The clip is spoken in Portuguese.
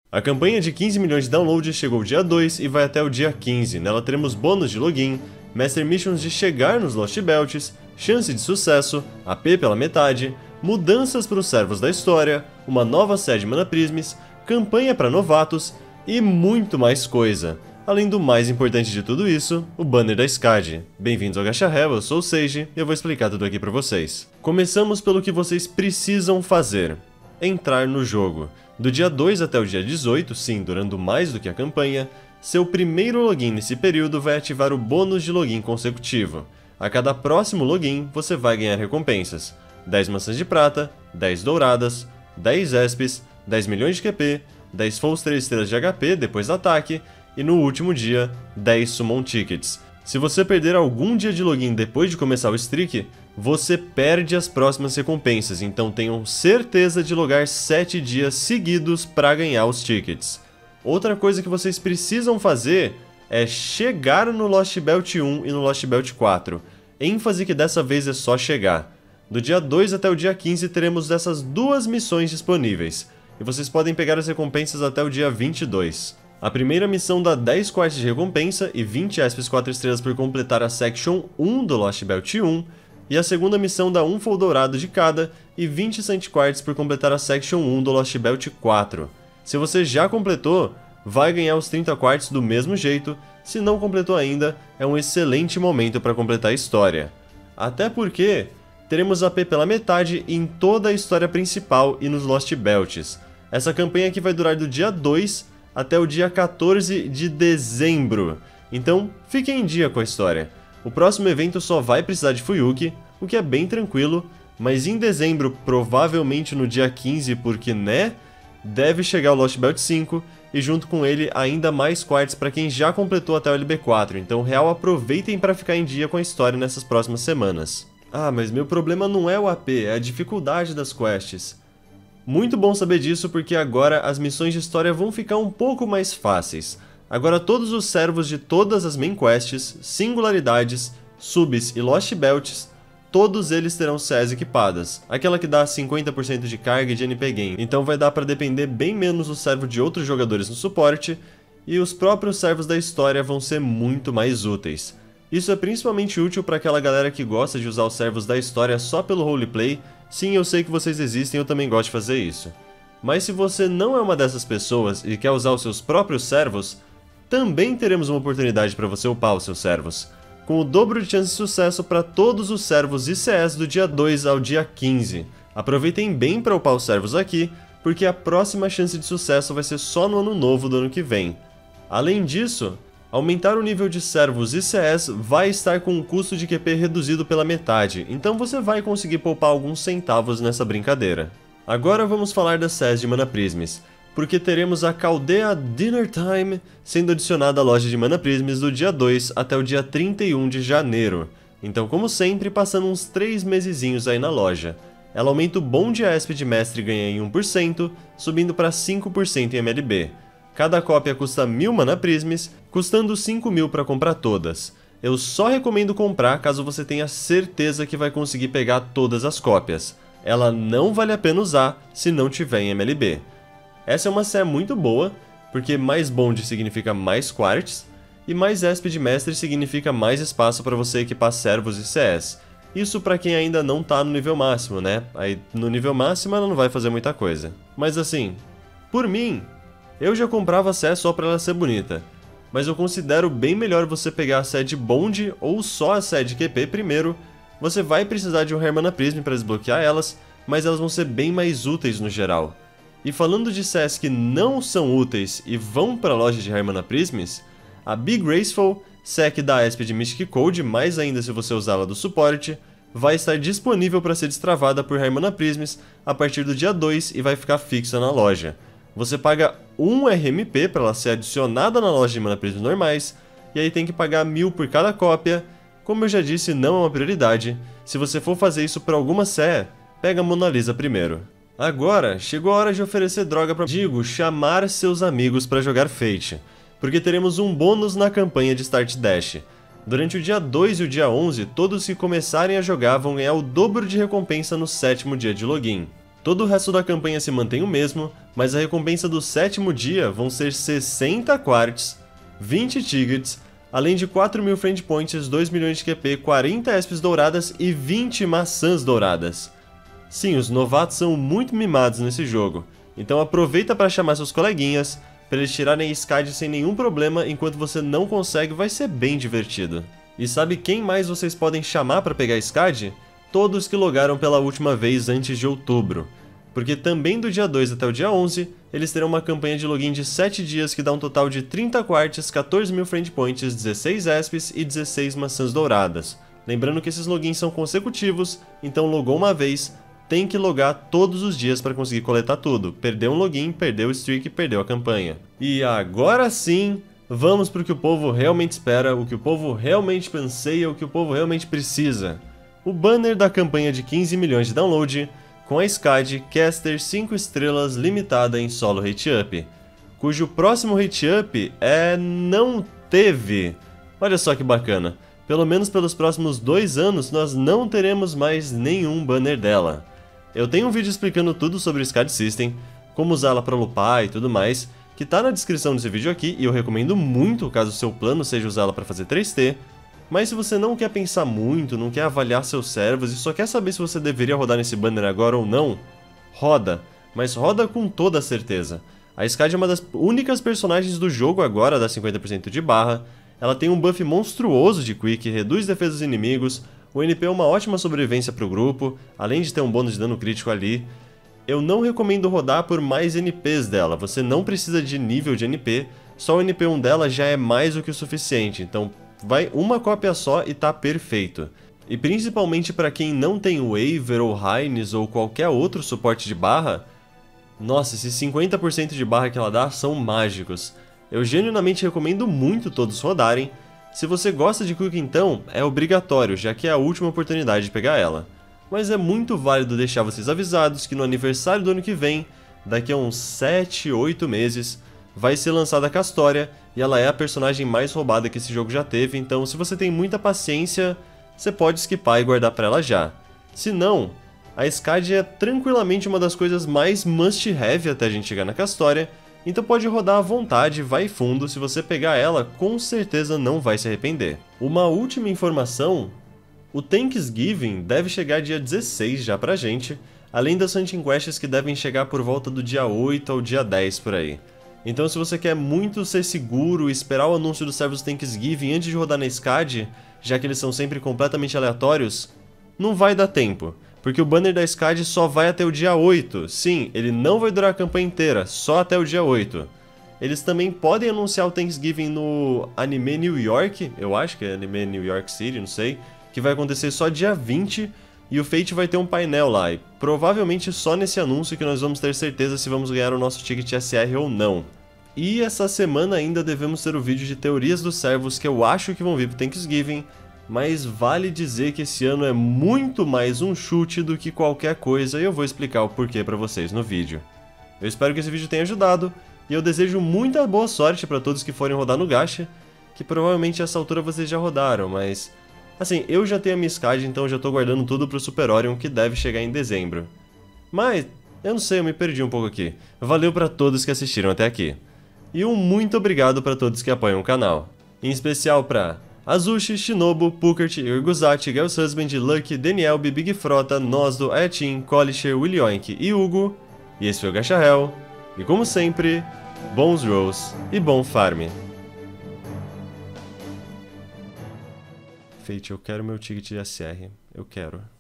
A campanha de 15 milhões de downloads chegou dia 2 e vai até o dia 15. Nela teremos bônus de login, Master Missions de chegar nos Lost Belts, chance de sucesso, AP pela metade, mudanças para os servos da história, uma nova sede Mana Prisms, campanha para novatos e muito mais coisa. Além do mais importante de tudo isso, o banner da SCAD. Bem-vindos ao Gacha Hell, eu sou o Seiji e eu vou explicar tudo aqui para vocês. Começamos pelo que vocês precisam fazer: entrar no jogo. Do dia 2 até o dia 18, sim, durando mais do que a campanha, seu primeiro login nesse período vai ativar o bônus de login consecutivo. A cada próximo login, você vai ganhar recompensas: 10 maçãs de prata, 10 douradas, 10 ESPs, 10 milhões de QP, 10 Falls 3 estrelas de HP depois do ataque, e no último dia, 10 Summon Tickets. Se você perder algum dia de login depois de começar o streak, você perde as próximas recompensas, então tenham certeza de logar 7 dias seguidos para ganhar os tickets. Outra coisa que vocês precisam fazer é chegar no Lost Belt 1 e no Lost Belt 4. ênfase que dessa vez é só chegar. Do dia 2 até o dia 15 teremos essas duas missões disponíveis, e vocês podem pegar as recompensas até o dia 22. A primeira missão dá 10 quarts de recompensa e 20 ESPs 4 estrelas por completar a Section 1 do Lost Belt 1, e a segunda missão dá 1 Fall dourado de cada e 20 Cent Quartz por completar a Section 1 do Lost Belt 4. Se você já completou, vai ganhar os 30 quarts do mesmo jeito. Se não completou ainda, é um excelente momento para completar a história. Até porque teremos AP pela metade em toda a história principal e nos Lost Belts. Essa campanha aqui vai durar do dia 2 até o dia 14 de dezembro, então fiquem em dia com a história. O próximo evento só vai precisar de Fuyuki, o que é bem tranquilo, mas em dezembro, provavelmente no dia 15, porque né, deve chegar o Lost Belt 5, e junto com ele ainda mais quartz para quem já completou até o LB4, então real aproveitem para ficar em dia com a história nessas próximas semanas. Ah, mas meu problema não é o AP, é a dificuldade das quests. Muito bom saber disso, porque agora as missões de história vão ficar um pouco mais fáceis. Agora todos os servos de todas as main quests, singularidades, subs e Lost Belts, todos eles terão CS equipadas, aquela que dá 50% de carga e de NP Gain, então vai dar para depender bem menos do servo de outros jogadores no suporte, e os próprios servos da história vão ser muito mais úteis. Isso é principalmente útil para aquela galera que gosta de usar os servos da história só pelo roleplay. Sim, eu sei que vocês existem, eu também gosto de fazer isso. Mas se você não é uma dessas pessoas e quer usar os seus próprios servos, também teremos uma oportunidade para você upar os seus servos, com o dobro de chance de sucesso para todos os servos ICS do dia 2 ao dia 15. Aproveitem bem para upar os servos aqui, porque a próxima chance de sucesso vai ser só no ano novo do ano que vem. Além disso, aumentar o nível de servos ICS vai estar com um custo de QP reduzido pela metade, então você vai conseguir poupar alguns centavos nessa brincadeira. Agora vamos falar das SES de Mana Prisms, porque teremos a Caldea Dinner Time sendo adicionada à loja de Mana Prisms do dia 2 até o dia 31 de janeiro. Então, como sempre, passando uns 3 mesezinhos aí na loja. Ela aumenta o bonde ESP de mestre ganha em 1%, subindo para 5% em MLB. Cada cópia custa 1000 Mana Prisms, custando 5.000 para comprar todas. Eu só recomendo comprar caso você tenha certeza que vai conseguir pegar todas as cópias. Ela não vale a pena usar se não tiver em MLB. Essa é uma SE muito boa, porque mais bonde significa mais quartz, e mais ESP de mestre significa mais espaço para você equipar servos e CS. Isso para quem ainda não tá no nível máximo, né? Aí no nível máximo ela não vai fazer muita coisa. Mas assim, por mim, eu já comprava a SE só para ela ser bonita, mas eu considero bem melhor você pegar a SE de bonde ou só a SE de QP primeiro. Você vai precisar de um Rare Mana Prism para desbloquear elas, mas elas vão ser bem mais úteis no geral. E falando de SEs que não são úteis e vão para a loja de Rare Mana Prisms, a Be Graceful, SE que dá ESP de Mystic Code, mais ainda se você usá-la do suporte, vai estar disponível para ser destravada por Rare Mana Prisms a partir do dia 2 e vai ficar fixa na loja. Você paga 1 RMP para ela ser adicionada na loja de Mana Prisms normais, e aí tem que pagar 1000 por cada cópia. Como eu já disse, não é uma prioridade. Se você for fazer isso para alguma SE, pega a Mona Lisa primeiro. Agora, chegou a hora de oferecer droga para chamar seus amigos para jogar Fate, porque teremos um bônus na campanha de Start Dash. Durante o dia 2 e o dia 11, todos que começarem a jogar vão ganhar o dobro de recompensa no 7º dia de login. Todo o resto da campanha se mantém o mesmo, mas a recompensa do 7º dia vão ser 60 quartz, 20 tickets, além de 4.000 friend points, 2 milhões de QP, 40 ESPs douradas e 20 maçãs douradas. Sim, os novatos são muito mimados nesse jogo, então aproveita para chamar seus coleguinhas, para eles tirarem a SCAD sem nenhum problema. Enquanto você não consegue, vai ser bem divertido. E sabe quem mais vocês podem chamar para pegar a SCAD? Todos que logaram pela última vez antes de outubro. Porque também do dia 2 até o dia 11, eles terão uma campanha de login de 7 dias que dá um total de 30 quartz, 14.000 friend points, 16 ESPs e 16 maçãs douradas. Lembrando que esses logins são consecutivos, então logou uma vez, tem que logar todos os dias para conseguir coletar tudo. Perdeu um login, perdeu o streak, perdeu a campanha. E agora sim, vamos para o que o povo realmente espera, o que o povo realmente anseia, o que o povo realmente precisa. O banner da campanha de 15 milhões de download, com a SCAD Caster 5 estrelas limitada em solo rate up, cujo próximo rate up não teve. Olha só que bacana, pelo menos pelos próximos 2 anos nós não teremos mais nenhum banner dela. Eu tenho um vídeo explicando tudo sobre o SCAD System, como usá-la para lupar e tudo mais, que tá na descrição desse vídeo aqui, e eu recomendo muito caso o seu plano seja usá-la para fazer 3T, mas se você não quer pensar muito, não quer avaliar seus servos e só quer saber se você deveria rodar nesse banner agora ou não, roda, mas roda com toda certeza. A SCAD é uma das únicas personagens do jogo agora a dar 50% de barra, ela tem um buff monstruoso de Quick, reduz defesa dos inimigos, o NP é uma ótima sobrevivência para o grupo, além de ter um bônus de dano crítico ali. Eu não recomendo rodar por mais NPs dela, você não precisa de nível de NP, só o NP1 dela já é mais do que o suficiente, então vai uma cópia só e tá perfeito. E principalmente para quem não tem Waver ou Hines ou qualquer outro suporte de barra, nossa, esses 50% de barra que ela dá são mágicos. Eu genuinamente recomendo muito todos rodarem. Se você gosta de Quick então, é obrigatório, já que é a última oportunidade de pegar ela. Mas é muito válido deixar vocês avisados que no aniversário do ano que vem, daqui a uns 7, 8 meses, vai ser lançada a Castoria, e ela é a personagem mais roubada que esse jogo já teve, então se você tem muita paciência, você pode skipar e guardar pra ela já. Se não, a SCAD é tranquilamente uma das coisas mais must-have até a gente chegar na Castoria, então pode rodar à vontade, vai fundo, se você pegar ela, com certeza não vai se arrepender. Uma última informação, o Thanksgiving deve chegar dia 16 já pra gente, além das Hunting Quests que devem chegar por volta do dia 8 ao dia 10 por aí. Então se você quer muito ser seguro e esperar o anúncio dos servos Thanksgiving antes de rodar na SCAD, já que eles são sempre completamente aleatórios, não vai dar tempo. Porque o banner da SCAD só vai até o dia 8. Sim, ele não vai durar a campanha inteira, só até o dia 8. Eles também podem anunciar o Thanksgiving no Anime New York, eu acho que é Anime New York City, não sei, que vai acontecer só dia 20, e o Fate vai ter um painel lá, e provavelmente só nesse anúncio que nós vamos ter certeza se vamos ganhar o nosso ticket SR ou não. E essa semana ainda devemos ter o vídeo de teorias dos servos que eu acho que vão vir pro Thanksgiving, mas vale dizer que esse ano é muito mais um chute do que qualquer coisa e eu vou explicar o porquê pra vocês no vídeo. Eu espero que esse vídeo tenha ajudado e eu desejo muita boa sorte pra todos que forem rodar no Gacha, que provavelmente a essa altura vocês já rodaram, mas... assim, eu já tenho a minha SCAD, então eu já tô guardando tudo pro Super Orion, que deve chegar em dezembro. Mas, eu não sei, eu me perdi um pouco aqui. Valeu pra todos que assistiram até aqui. E um muito obrigado pra todos que apoiam o canal. Em especial pra... Azushi, Shinobu, Pukert, Irguzati, Girls Husband, Lucky, Daniel, Big Frota, Nosdo, Ayatin, Kolisher, Willioink e Hugo. E esse foi o Gacha Hell. E como sempre, bons rolls e bom farm. Fate, eu quero meu ticket de SR. Eu quero.